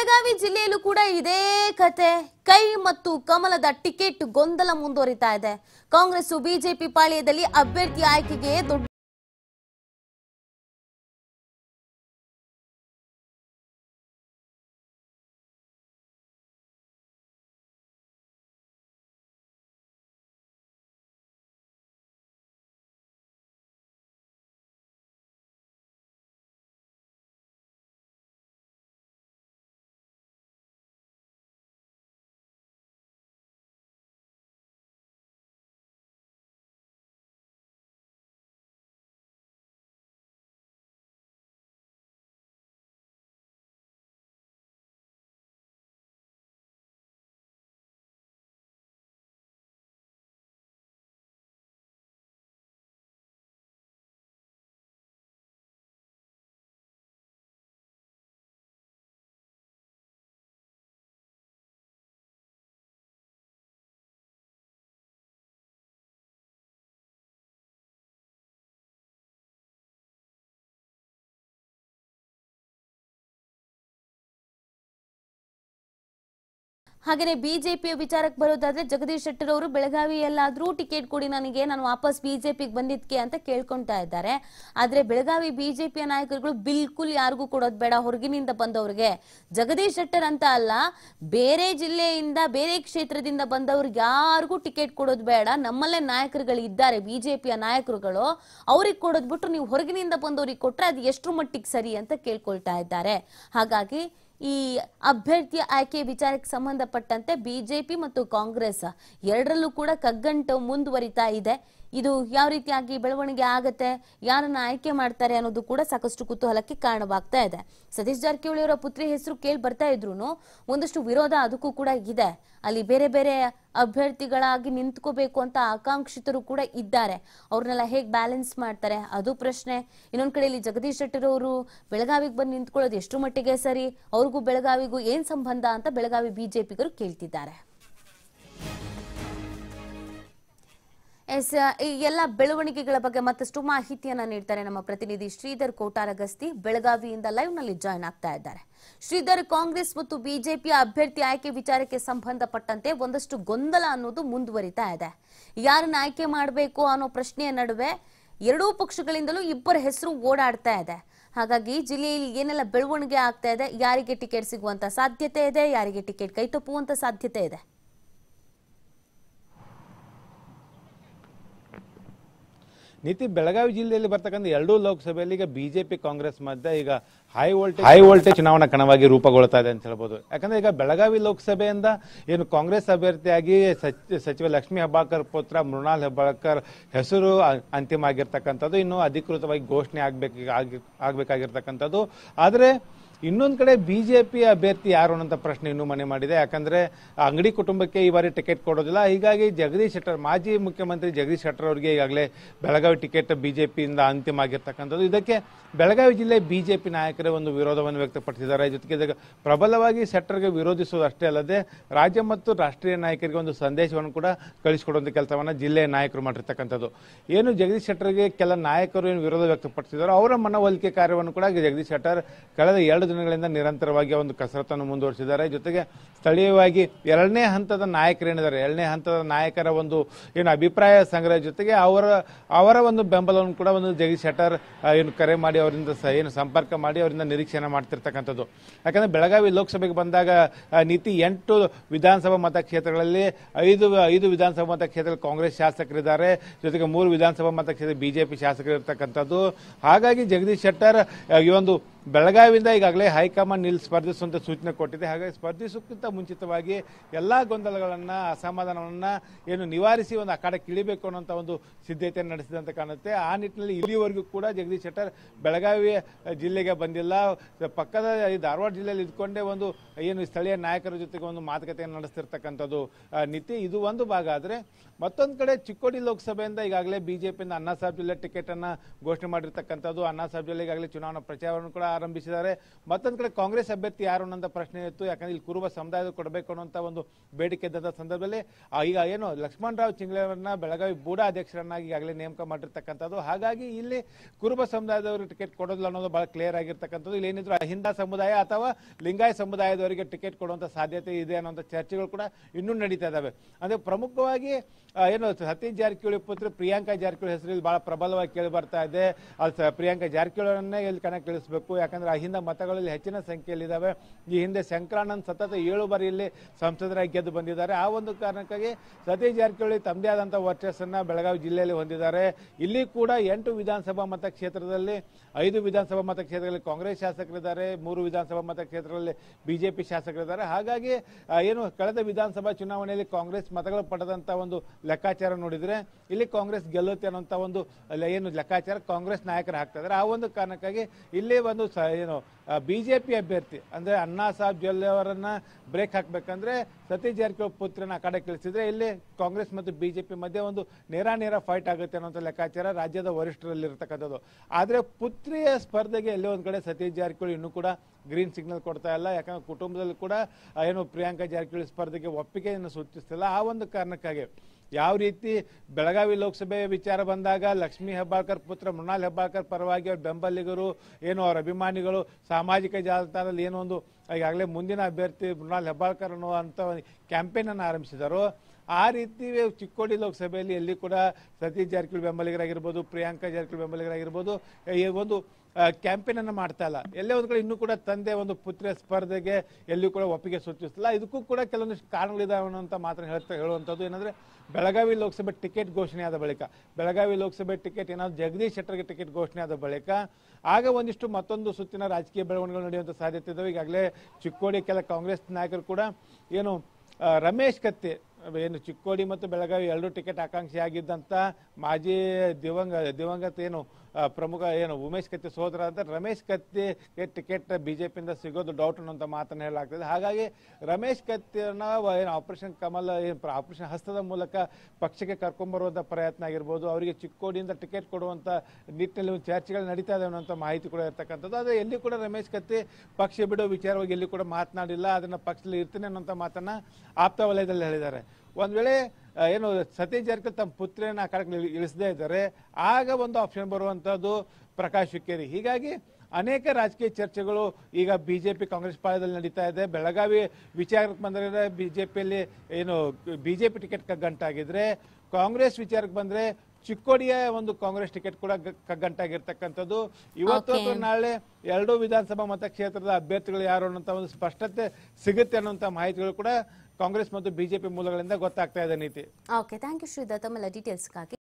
ಬೆಳಗಾವಿ ಜಿಲ್ಲೆಯಲ್ಲೂ ಕೂಡ ಇದೇ ಕತೆ. ಕೈ ಮತ್ತು ಕಮಲದ ಟಿಕೆಟ್ ಗೊಂದಲ ಮುಂದುವರಿತಾ ಇದೆ. ಕಾಂಗ್ರೆಸ್ ಬಿಜೆಪಿ ಪಾಳ್ಯದಲ್ಲಿ ಅಭ್ಯರ್ಥಿ ಆಯ್ಕೆಗೆ ದೊಡ್ಡ ಹಾಗೇನೆ ಬಿಜೆಪಿಯ ವಿಚಾರಕ್ಕೆ ಬರೋದಾದ್ರೆ ಜಗದೀಶ್ ಶೆಟ್ಟರ್ ಅವರು ಬೆಳಗಾವಿಯಲ್ಲಾದ್ರೂ ಟಿಕೆಟ್ ಕೊಡಿ ನನಗೆ, ನಾನು ವಾಪಸ್ ಬಿಜೆಪಿಗೆ ಬಂದಿದ್ಕೆ ಅಂತ ಕೇಳ್ಕೊಂತಾ ಇದ್ದಾರೆ. ಆದ್ರೆ ಬೆಳಗಾವಿ ಬಿಜೆಪಿಯ ನಾಯಕರುಗಳು ಬಿಲ್ಕುಲ್ ಯಾರಿಗೂ ಕೊಡೋದು ಬೇಡ, ಹೊರಗಿನಿಂದ ಬಂದವ್ರಿಗೆ. ಜಗದೀಶ್ ಶೆಟ್ಟರ್ ಅಂತ ಅಲ್ಲ, ಬೇರೆ ಜಿಲ್ಲೆಯಿಂದ ಬೇರೆ ಕ್ಷೇತ್ರದಿಂದ ಬಂದವ್ರಿಗೆ ಯಾರಿಗೂ ಟಿಕೆಟ್ ಕೊಡೋದು ಬೇಡ, ನಮ್ಮಲ್ಲೇ ನಾಯಕರುಗಳು ಇದ್ದಾರೆ ಬಿಜೆಪಿಯ ನಾಯಕರುಗಳು, ಅವ್ರಿಗೆ ಕೊಡೋದ್ ಬಿಟ್ಟು ನೀವು ಹೊರಗಿನಿಂದ ಬಂದವ್ರಿಗೆ ಕೊಟ್ರೆ ಅದು ಎಷ್ಟರ ಮಟ್ಟಿಗೆ ಸರಿ ಅಂತ ಕೇಳ್ಕೊಳ್ತಾ ಇದ್ದಾರೆ. ಹಾಗಾಗಿ ಈ ಅಭ್ಯರ್ಥಿಯ ಆಯ್ಕೆ ವಿಚಾರಕ್ಕೆ ಸಂಬಂಧಪಟ್ಟಂತೆ ಬಿಜೆಪಿ ಮತ್ತು ಕಾಂಗ್ರೆಸ್ ಎರಡರಲ್ಲೂ ಕೂಡ ಕಗ್ಗಂಟು ಮುಂದುವರಿತಾ ಇದೆ. ಇದು ಯಾವ ರೀತಿಯಾಗಿ ಬೆಳವಣಿಗೆ ಆಗತ್ತೆ, ಯಾರನ್ನ ಆಯ್ಕೆ ಮಾಡ್ತಾರೆ ಅನ್ನೋದು ಕೂಡ ಸಾಕಷ್ಟು ಕುತೂಹಲಕ್ಕೆ ಕಾರಣವಾಗ್ತಾ ಇದೆ. ಸತೀಶ್ ಜಾರಕಿಹೊಳಿ ಅವರ ಪುತ್ರಿ ಹೆಸರು ಕೇಳಿ ಬರ್ತಾ ಇದ್ರು ಒಂದಷ್ಟು ವಿರೋಧ ಅದಕ್ಕೂ ಕೂಡ ಇದೆ. ಅಲ್ಲಿ ಬೇರೆ ಬೇರೆ ಅಭ್ಯರ್ಥಿಗಳಾಗಿ ನಿಂತ್ಕೋಬೇಕು ಅಂತ ಆಕಾಂಕ್ಷಿತರು ಕೂಡ ಇದ್ದಾರೆ. ಅವ್ರನ್ನೆಲ್ಲ ಹೇಗೆ ಬ್ಯಾಲೆನ್ಸ್ ಮಾಡ್ತಾರೆ ಅದು ಪ್ರಶ್ನೆ. ಇನ್ನೊಂದ್ ಕಡೆಯಲ್ಲಿ ಜಗದೀಶ್ ಶೆಟ್ಟರ್ ಅವರು ಬೆಳಗಾವಿಗೆ ಬಂದು ನಿಂತ್ಕೊಳ್ಳೋದು ಎಷ್ಟು ಮಟ್ಟಿಗೆ ಸರಿ, ಅವ್ರಿಗೂ ಬೆಳಗಾವಿಗೂ ಏನ್ ಸಂಬಂಧ ಅಂತ ಬೆಳಗಾವಿ ಬಿಜೆಪಿಗರು ಕೇಳ್ತಿದ್ದಾರೆ. ಈ ಎಲ್ಲ ಬೆಳವಣಿಗೆಗಳ ಬಗ್ಗೆ ಮತ್ತಷ್ಟು ಮಾಹಿತಿಯನ್ನ ನೀಡ್ತಾರೆ ನಮ್ಮ ಪ್ರತಿನಿಧಿ ಶ್ರೀಧರ್ ಕೋಟಾರಗಸ್ತಿ. ಬೆಳಗಾವಿಯಿಂದ ಲೈವ್ ನಲ್ಲಿ ಜಾಯ್ನ್ ಆಗ್ತಾ ಇದ್ದಾರೆ. ಶ್ರೀಧರ್, ಕಾಂಗ್ರೆಸ್ ಮತ್ತು ಬಿಜೆಪಿಯ ಅಭ್ಯರ್ಥಿ ಆಯ್ಕೆ ವಿಚಾರಕ್ಕೆ ಸಂಬಂಧಪಟ್ಟಂತೆ ಒಂದಷ್ಟು ಗೊಂದಲ ಅನ್ನೋದು ಮುಂದುವರಿತಾ ಇದೆ. ಯಾರನ್ನ ಆಯ್ಕೆ ಮಾಡಬೇಕು ಅನ್ನೋ ಪ್ರಶ್ನೆಯ ನಡುವೆ ಎರಡೂ ಪಕ್ಷಗಳಿಂದಲೂ ಇಬ್ಬರ ಹೆಸರು ಓಡಾಡ್ತಾ ಇದೆ. ಹಾಗಾಗಿ ಜಿಲ್ಲೆಯಲ್ಲಿ ಏನೆಲ್ಲ ಬೆಳವಣಿಗೆ ಆಗ್ತಾ ಇದೆ, ಯಾರಿಗೆ ಟಿಕೆಟ್ ಸಿಗುವಂತ ಸಾಧ್ಯತೆ ಇದೆ, ಯಾರಿಗೆ ಟಿಕೆಟ್ ಕೈತಪ್ಪುವಂತ ಸಾಧ್ಯತೆ ಇದೆ? ನೀತಿ ಬೆಳಗಾವಿ ಜಿಲ್ಲೆಯಲ್ಲಿ ಬರ್ತಕ್ಕಂಥ ಎರಡೂ ಲೋಕಸಭೆಯಲ್ಲಿ ಈಗ ಬಿಜೆಪಿ ಕಾಂಗ್ರೆಸ್ ಮಧ್ಯೆ ಈಗ ಹೈ ವೋಲ್ಟೇಜ್ ಚುನಾವಣಾ ಕಣವಾಗಿ ರೂಪುಗೊಳ್ತಾ ಇದೆ ಅಂತ ಹೇಳ್ಬೋದು. ಯಾಕಂದ್ರೆ ಈಗ ಬೆಳಗಾವಿ ಲೋಕಸಭೆಯಿಂದ ಏನು ಕಾಂಗ್ರೆಸ್ ಅಭ್ಯರ್ಥಿಯಾಗಿ ಸಚಿವ ಲಕ್ಷ್ಮೀ ಹೆಬ್ಬಾಳ್ಕರ್ ಪುತ್ರ ಮೃಣಾಲ್ ಹೆಬ್ಬಾಳ್ಕರ್ ಹೆಸರು ಅಂತಿಮ ಆಗಿರ್ತಕ್ಕಂಥದ್ದು, ಇನ್ನು ಅಧಿಕೃತವಾಗಿ ಘೋಷಣೆ ಆಗ್ಬೇಕಾಗಿರ್ತಕ್ಕಂಥದ್ದು. ಆದ್ರೆ ಇನ್ನೊಂದು ಕಡೆ ಬಿಜೆಪಿ ಅಭ್ಯರ್ಥಿ ಯಾರು ಅನ್ನೋ ಪ್ರಶ್ನೆ ಇನ್ನೂ ಮನೆ ಮಾಡಿದೆ. ಯಾಕಂದ್ರೆ ಅಂಗಡಿ ಕುಟುಂಬಕ್ಕೆ ಈ ಬಾರಿ ಟಿಕೆಟ್ ಕೊಡೋದಿಲ್ಲ. ಹೀಗಾಗಿ ಜಗದೀಶ್ ಶೆಟ್ಟರ್, ಮಾಜಿ ಮುಖ್ಯಮಂತ್ರಿ ಜಗದೀಶ್ ಶೆಟ್ಟರ್ ಅವರಿಗೆ ಈಗಾಗಲೇ ಬೆಳಗಾವಿ ಟಿಕೆಟ್ ಬಿಜೆಪಿಯಿಂದ ಅಂತಿಮ ಆಗಿರ್ತಕ್ಕಂಥದ್ದು. ಇದಕ್ಕೆ ಬೆಳಗಾವಿ ಜಿಲ್ಲೆ ಬಿಜೆಪಿ ನಾಯಕರೇ ಒಂದು ವಿರೋಧವನ್ನು ವ್ಯಕ್ತಪಡಿಸಿದ್ದಾರೆ. ಜೊತೆಗೆ ಪ್ರಬಲವಾಗಿ ಶೆಟ್ಟರ್ಗೆ ವಿರೋಧಿಸುವುದು ಅಷ್ಟೇ ಅಲ್ಲದೆ ರಾಜ್ಯ ಮತ್ತು ರಾಷ್ಟ್ರೀಯ ನಾಯಕರಿಗೆ ಒಂದು ಸಂದೇಶವನ್ನು ಕೂಡ ಕಳಿಸಿಕೊಡುವಂಥ ಕೆಲಸವನ್ನು ಜಿಲ್ಲೆಯ ನಾಯಕರು ಮಾಡಿರ್ತಕ್ಕಂಥದ್ದು. ಏನು ಜಗದೀಶ್ ಶೆಟ್ಟರ್ಗೆ ಕೆಲ ನಾಯಕರು ಏನು ವಿರೋಧ ವ್ಯಕ್ತಪಡಿಸಿದಾರೋ ಅವರ ಮನವೊಲಿಕೆ ಕಾರ್ಯವನ್ನು ಕೂಡ ಜಗದೀಶ್ ಶೆಟ್ಟರ್ ಕಳೆದ 2 ದಿನಗಳಿಂದ ನಿರಂತರವಾಗಿ ಒಂದು ಕಸರತ್ತನ್ನು ಮುಂದುವರಿಸಿದ್ದಾರೆ. ಜೊತೆಗೆ ಸ್ಥಳೀಯವಾಗಿ ಎರಡನೇ ಹಂತದ ನಾಯಕರೇನಿದ್ದಾರೆ, ಎರಡನೇ ಹಂತದ ನಾಯಕರ ಒಂದು ಏನು ಅಭಿಪ್ರಾಯ ಸಂಗ್ರಹ ಜೊತೆಗೆ ಅವರ ಒಂದು ಬೆಂಬಲವನ್ನು ಕೂಡ ಒಂದು ಜಗದೀಶ್ ಶೆಟ್ಟರ್ ಏನು ಕರೆ ಮಾಡಿ ಅವರಿಂದ ಏನು ಸಂಪರ್ಕ ಮಾಡಿ ಅವರಿಂದ ನಿರೀಕ್ಷೆಯನ್ನು ಮಾಡ್ತಿರ್ತಕ್ಕಂಥದ್ದು. ಯಾಕಂದ್ರೆ ಬೆಳಗಾವಿ ಲೋಕಸಭೆಗೆ ಬಂದಾಗ ನೀತಿ 8 ವಿಧಾನಸಭಾ ಮತಕ್ಷೇತ್ರಗಳಲ್ಲಿ 5 ವಿಧಾನಸಭಾ ಮತಕ್ಷೇತ್ರ ಕಾಂಗ್ರೆಸ್ ಶಾಸಕರಿದ್ದಾರೆ, ಜೊತೆಗೆ 3 ವಿಧಾನಸಭಾ ಮತಕ್ಷೇತ್ರ ಬಿಜೆಪಿ ಶಾಸಕರು ಇರ್ತಕ್ಕಂಥದ್ದು. ಹಾಗಾಗಿ ಜಗದೀಶ್ ಶೆಟ್ಟರ್ ಈ ಒಂದು ಬೆಳಗಾವಿಯಿಂದ ಈಗಾಗಲೇ ಹೈಕಮಾಂಡ್ ಸ್ಪರ್ಧಿಸುವಂತ ಸೂಚನೆ ಕೊಟ್ಟಿದೆ. ಹಾಗಾಗಿ ಸ್ಪರ್ಧಿಸುಕ್ಕಿಂತ ಮುಂಚಿತವಾಗಿ ಎಲ್ಲಾ ಗೊಂದಲಗಳನ್ನ, ಅಸಮಾಧಾನವನ್ನ ಏನು ನಿವಾರಿಸಿ ಒಂದು ಅಖಾಡಕ್ಕೆ ಇಳಿಬೇಕು ಅನ್ನೋಂಥ ಒಂದು ಸಿದ್ಧತೆಯನ್ನು ನಡೆಸಿದಂತೆ ಕಾಣುತ್ತೆ. ಆ ನಿಟ್ಟಿನಲ್ಲಿ ಇಲ್ಲಿವರೆಗೂ ಕೂಡ ಜಗದೀಶ್ ಶೆಟ್ಟರ್ ಬೆಳಗಾವಿ ಜಿಲ್ಲೆಗೆ ಬಂದಿಲ್ಲ. ಪಕ್ಕದ ಧಾರವಾಡ ಜಿಲ್ಲೆಯಲ್ಲಿ ಇದ್ಕೊಂಡೇ ಒಂದು ಏನು ಸ್ಥಳೀಯ ನಾಯಕರ ಜೊತೆಗೆ ಒಂದು ಮಾತುಕತೆಯನ್ನು ನಡೆಸ್ತಿರ್ತಕ್ಕಂಥದ್ದು ನೀತಿ. ಇದು ಒಂದು ಭಾಗ. ಆದ್ರೆ ಮತ್ತೊಂದು ಕಡೆ ಚಿಕ್ಕೋಡಿ ಲೋಕಸಭೆಯಿಂದ ಈಗಾಗಲೇ ಬಿಜೆಪಿಯಿಂದ ಅಣ್ಣಾ ಸಾಹೇಬ್ ಜಿಲ್ಲೆ ಟಿಕೆಟ್ ಅನ್ನ ಘೋಷಣೆ ಮಾಡಿರ್ತಕ್ಕಂಥದ್ದು. ಅಣ್ಣಾ ಸಾಹೇಬ್ ಜಿಲ್ಲೆ ಈಗಾಗಲೇ ಚುನಾವಣಾ ಪ್ರಚಾರವನ್ನು ಕೂಡ ಆರಂಭಿಸಿದ್ದಾರೆ. ಮತ್ತೊಂದ್ ಕಡೆ ಕಾಂಗ್ರೆಸ್ ಅಭ್ಯರ್ಥಿ ಯಾರು ಅನ್ನೋ ಪ್ರಶ್ನೆ ಇತ್ತು. ಯಾಕಂದ್ರೆ ಇಲ್ಲಿ ಕುರುಬ ಸಮುದಾಯದ ಕೊಡಬೇಕು ಅನ್ನುವಂತ ಒಂದು ಬೇಡಿಕೆ ಇದ್ದಂತ ಸಂದರ್ಭದಲ್ಲಿ ಈಗ ಏನು ಲಕ್ಷ್ಮಣರಾವ್ ಚಿಂಗ್ಲೆಯವರನ್ನ ಬೆಳಗಾವಿ ಬೂಡಾ ಅಧ್ಯಕ್ಷರನ್ನಾಗಿ ಈಗಾಗಲೇ ನೇಮಕ ಮಾಡಿರ್ತಕ್ಕಂಥದ್ದು. ಹಾಗಾಗಿ ಇಲ್ಲಿ ಕುರುಬ ಸಮುದಾಯದವರಿಗೆ ಟಿಕೆಟ್ ಕೊಡೋದಿಲ್ಲ ಅನ್ನೋದು ಬಹಳ ಕ್ಲಿಯರ್ ಆಗಿರ್ತಕ್ಕಂಥದ್ದು. ಇಲ್ಲಿ ಏನಿದ್ರು ಅಹಿಂದ ಸಮುದಾಯ ಅಥವಾ ಲಿಂಗಾಯತ ಸಮುದಾಯದವರಿಗೆ ಟಿಕೆಟ್ ಕೊಡುವಂತ ಸಾಧ್ಯತೆ ಇದೆ ಅನ್ನುವಂಥ ಚರ್ಚೆಗಳು ಕೂಡ ಇನ್ನೂ ನಡೀತಾ ಇದಾವೆ. ಅಂದ್ರೆ ಪ್ರಮುಖವಾಗಿ ಏನು ಸತೀಶ್ ಜಾರಕಿಹೊಳಿ ಪುತ್ರ ಪ್ರಿಯಾಂಕಾ ಜಾರಕಿಹೊಳಿ ಹೆಸರು ಬಹಳ ಪ್ರಬಲವಾಗಿ ಕೇಳಿ ಬರ್ತಾ ಇದೆ. ಅಲ್ಲಿ ಪ್ರಿಯಾಂಕಾ ಜಾರಕಿಹೊಳಿಯನ್ನೇ ಎಲ್ಲಿ ಕಣಕ್ಕಿಳಿಸಬೇಕು, ಯಾಕಂದ್ರೆ ಅಹಿಂದ ಮತಗಳಲ್ಲಿ ಹೆಚ್ಚಿನ ಸಂಖ್ಯೆಯಲ್ಲಿ ಇದಾವೆ. ಈ ಹಿಂದೆ ಶಂಕರಾನಂದ್ ಸತತ 7 ಬಾರಿ ಇಲ್ಲಿ ಸಂಸದರಾಗಿ ಗೆದ್ದು ಬಂದಿದ್ದಾರೆ. ಆ ಒಂದು ಕಾರಣಕ್ಕಾಗಿ ಸತೀಶ್ ಜಾರಕಿಹೊಳಿ ತಮ್ಮದೇ ಆದಂತಹ ವರ್ಚಸ್ಸನ್ನ ಬೆಳಗಾವಿ ಜಿಲ್ಲೆಯಲ್ಲಿ ಹೊಂದಿದ್ದಾರೆ. ಇಲ್ಲಿ ಕೂಡ 8 ವಿಧಾನಸಭಾ ಮತಕ್ಷೇತ್ರದಲ್ಲಿ 5 ವಿಧಾನಸಭಾ ಮತಕ್ಷೇತ್ರಗಳಲ್ಲಿ ಕಾಂಗ್ರೆಸ್ ಶಾಸಕರಿದ್ದಾರೆ, 3 ವಿಧಾನಸಭಾ ಮತಕ್ಷೇತ್ರಗಳಲ್ಲಿ ಬಿಜೆಪಿ ಶಾಸಕರಿದ್ದಾರೆ. ಹಾಗಾಗಿ ಏನು ಕಳೆದ ವಿಧಾನಸಭಾ ಚುನಾವಣೆಯಲ್ಲಿ ಕಾಂಗ್ರೆಸ್ ಮತಗಳು ಪಡೆದಂತ ಒಂದು ಲೆಕ್ಕಾಚಾರ ನೋಡಿದ್ರೆ ಇಲ್ಲಿ ಕಾಂಗ್ರೆಸ್ ಗೆಲ್ಲುತ್ತೆ ಅನ್ನುವಂತ ಒಂದು ಏನು ಲೆಕ್ಕಾಚಾರ ಕಾಂಗ್ರೆಸ್ ನಾಯಕರು ಹಾಕ್ತಾ ಇದ್ದಾರೆ. ಆ ಒಂದು ಕಾರಣಕ್ಕಾಗಿ ಇಲ್ಲಿ ಒಂದು ಏನು ಬಿಜೆಪಿ ಅಭ್ಯರ್ಥಿ ಅಂದ್ರೆ ಅಣ್ಣಾ ಸಾಹೇಬ್ ಜೊಲ್ಲೆ ಅವರನ್ನ ಬ್ರೇಕ್ ಹಾಕ್ಬೇಕಂದ್ರೆ ಸತೀಶ್ ಜಾರಕಿಹೊಳಿ ಪುತ್ರನ ಆ ಕಡೆ ಕಳಿಸಿದ್ರೆ ಇಲ್ಲಿ ಕಾಂಗ್ರೆಸ್ ಮತ್ತು ಬಿಜೆಪಿ ಮಧ್ಯೆ ಒಂದು ನೇರ ಫೈಟ್ ಆಗುತ್ತೆ ಅನ್ನುವಂಥ ಲೆಕ್ಕಾಚಾರ ರಾಜ್ಯದ ವರಿಷ್ಠರಲ್ಲಿ ಇರತಕ್ಕಂಥದ್ದು. ಆದ್ರೆ ಪುತ್ರಿಯ ಸ್ಪರ್ಧೆಗೆ ಎಲ್ಲೋ ಒಂದ್ ಕಡೆ ಸತೀಶ್ ಜಾರಕಿಹೊಳಿ ಇನ್ನೂ ಕೂಡ ಗ್ರೀನ್ ಸಿಗ್ನಲ್ ಕೊಡ್ತಾ ಇಲ್ಲ. ಯಾಕಂದ್ರೆ ಕುಟುಂಬದಲ್ಲಿ ಕೂಡ ಏನು ಪ್ರಿಯಾಂಕಾ ಜಾರಕಿಹೊಳಿ ಸ್ಪರ್ಧೆಗೆ ಒಪ್ಪಿಗೆಯನ್ನು ಸೂಚಿಸ್ತಿಲ್ಲ. ಆ ಒಂದು ಕಾರಣಕ್ಕಾಗಿ ಯಾವ ರೀತಿ ಬೆಳಗಾವಿ ಲೋಕಸಭೆ ವಿಚಾರ ಬಂದಾಗ ಲಕ್ಷ್ಮೀ ಹೆಬ್ಬಾಳ್ಕರ್ ಪುತ್ರ ಮೃಣಾಲ್ ಹೆಬ್ಬಾಳ್ಕರ್ ಪರವಾಗಿ ಅವ್ರ ಬೆಂಬಲಿಗರು ಏನು ಅವರ ಅಭಿಮಾನಿಗಳು ಸಾಮಾಜಿಕ ಜಾಲತಾಣದಲ್ಲಿ ಏನೋ ಒಂದು ಈಗಾಗಲೇ ಮುಂದಿನ ಅಭ್ಯರ್ಥಿ ಮೃಣಾಲ್ ಹೆಬ್ಬಾಳ್ಕರ್ ಅನ್ನುವಂಥ ಕ್ಯಾಂಪೇನ್ ಅನ್ನು ಆರಂಭಿಸಿದರು. ಆ ರೀತಿ ಚಿಕ್ಕೋಡಿ ಲೋಕಸಭೆಯಲ್ಲಿ ಎಲ್ಲಿ ಕೂಡ ಸತೀಶ್ ಜಾರಕಿಹೊಳಿ ಬೆಂಬಲಿಗರಾಗಿರ್ಬೋದು, ಪ್ರಿಯಾಂಕಾ ಜಾರಕಿಹೊಳಿ ಬೆಂಬಲಿಗರಾಗಿರ್ಬೋದು ಈ ಒಂದು ಕ್ಯಾಂಪೇನ್ ಅನ್ನು ಮಾಡ್ತಾ ಇಲ್ಲ. ಎಲ್ಲೇ ಒಂದು ಕಡೆ ಇನ್ನೂ ಕೂಡ ತಂದೆ ಒಂದು ಪುತ್ರ ಸ್ಪರ್ಧೆಗೆ ಎಲ್ಲಿಯೂ ಕೂಡ ಒಪ್ಪಿಗೆ ಸೂಚಿಸ್ತಿಲ್ಲ. ಇದಕ್ಕೂ ಕೂಡ ಕೆಲವೊಂದಿಷ್ಟು ಕಾರಣಗಳಿದಾವೆ ಅನ್ನುವಂಥ ಮಾತ್ರ ಹೇಳುವಂಥದ್ದು ಏನಂದ್ರೆ ಬೆಳಗಾವಿ ಲೋಕಸಭೆ ಟಿಕೆಟ್ ಘೋಷಣೆ ಆದ ಬಳಿಕ ಬೆಳಗಾವಿ ಲೋಕಸಭೆ ಟಿಕೆಟ್ ಏನಾದ್ರು ಜಗದೀಶ್ ಶೆಟ್ಟರ್ಗೆ ಟಿಕೆಟ್ ಘೋಷಣೆ ಆದ ಬಳಿಕ ಆಗ ಒಂದಿಷ್ಟು ಮತ್ತೊಂದು ಸುತ್ತಿನ ರಾಜಕೀಯ ಬೆಳವಣಿಗೆಗಳು ನಡೆಯುವಂಥ ಸಾಧ್ಯತೆ ಇದಾವೆ. ಈಗಾಗಲೇ ಚಿಕ್ಕೋಡಿ ಕೆಲ ಕಾಂಗ್ರೆಸ್ ನಾಯಕರು ಕೂಡ ಏನು ರಮೇಶ್ ಕತ್ತಿ ಏನು ಚಿಕ್ಕೋಡಿ ಮತ್ತು ಬೆಳಗಾವಿ 2 ಟಿಕೆಟ್ ಆಕಾಂಕ್ಷಿ ಆಗಿದ್ದಂತ ಮಾಜಿ ದಿವಂಗತ ಏನು ಪ್ರಮುಖ ಏನು ಉಮೇಶ್ ಕತ್ತಿ ಸೋದರ ಅಂತ ರಮೇಶ್ ಕತ್ತಿಗೆ ಟಿಕೆಟ್ ಬಿಜೆಪಿಯಿಂದ ಸಿಗೋದು ಡೌಟ್ ಅನ್ನೋಂಥ ಮಾತನ್ನು ಹೇಳಲಾಗ್ತದೆ. ಹಾಗಾಗಿ ರಮೇಶ್ ಕತ್ತಿಯನ್ನ ಏನು ಆಪರೇಷನ್ ಕಮಲ್ ಆಪರೇಷನ್ ಹಸ್ತದ ಮೂಲಕ ಪಕ್ಷಕ್ಕೆ ಕರ್ಕೊಂಡ್ಬರುವಂಥ ಪ್ರಯತ್ನ ಆಗಿರ್ಬೋದು, ಅವರಿಗೆ ಚಿಕ್ಕೋಡಿಯಿಂದ ಟಿಕೆಟ್ ಕೊಡುವಂಥ ನಿಟ್ಟಿನಲ್ಲಿ ಒಂದು ಚರ್ಚೆಗಳು ನಡೀತಾ ಇದೆ ಅನ್ನೋಂಥ ಮಾಹಿತಿ ಕೂಡ ಇರ್ತಕ್ಕಂಥದ್ದು. ಆದರೆ ಎಲ್ಲಿ ಕೂಡ ರಮೇಶ್ ಕತ್ತಿ ಪಕ್ಷ ಬಿಡೋ ವಿಚಾರವಾಗಿ ಎಲ್ಲಿ ಕೂಡ ಮಾತನಾಡಿಲ್ಲ. ಅದನ್ನ ಪಕ್ಷದಲ್ಲಿ ಇರ್ತೀನಿ ಅನ್ನೋಂಥ ಮಾತನ್ನ ಆಪ್ತ ವಲಯದಲ್ಲಿ ಹೇಳಿದ್ದಾರೆ. ಒಂದ್ ವೇಳೆ ಏನು ಸತೀಶ್ ಜಾರಕಿಹೊಳಿ ತಮ್ಮ ಪುತ್ರನ ಆ ಕಡೆ ಇಳಿಸದೇ ಇದ್ದಾರೆ ಆಗ ಒಂದು ಆಪ್ಷನ್ ಬರುವಂತದ್ದು ಪ್ರಕಾಶ್ ಹುಕ್ಕೇರಿ. ಹೀಗಾಗಿ ಅನೇಕ ರಾಜಕೀಯ ಚರ್ಚೆಗಳು ಈಗ ಬಿಜೆಪಿ ಕಾಂಗ್ರೆಸ್ ಪಾಳಯದಲ್ಲಿ ನಡೀತಾ ಇದೆ. ಬೆಳಗಾವಿ ವಿಚಾರಕ್ಕೆ ಬಂದರೆ ಬಿಜೆಪಿಯಲ್ಲಿ ಏನು ಬಿಜೆಪಿ ಟಿಕೆಟ್ ಕಗ್ಗಂಟಾಗಿದ್ರೆ, ಕಾಂಗ್ರೆಸ್ ವಿಚಾರಕ್ಕೆ ಬಂದ್ರೆ ಚಿಕ್ಕೋಡಿಯ ಒಂದು ಕಾಂಗ್ರೆಸ್ ಟಿಕೆಟ್ ಕೂಡ ಕಗ್ಗಂಟಾಗಿರ್ತಕ್ಕಂಥದ್ದು. ಇವತ್ತು ಅಥವಾ ನಾಳೆ 2 ವಿಧಾನಸಭಾ ಮತಕ್ಷೇತ್ರದ ಅಭ್ಯರ್ಥಿಗಳು ಯಾರು ಅನ್ನೋಂಥ ಒಂದು ಸ್ಪಷ್ಟತೆ ಸಿಗುತ್ತೆ ಅನ್ನೋಂಥ ಮಾಹಿತಿಗಳು ಕೂಡ ಕಾಂಗ್ರೆಸ್ ಮತ್ತು ಬಿಜೆಪಿ ಮೂಲಗಳಿಂದ ಗೊತ್ತಾಗ್ತಾ ಇದೆ. ನೀತಿ. ಓಕೆ, ಥ್ಯಾಂಕ್ ಯು ಶ್ರೀಧರ್ ತಮ್ಮೆಲ್ಲ ಡೀಟೇಲ್ಸ್ಗಾಗಿ.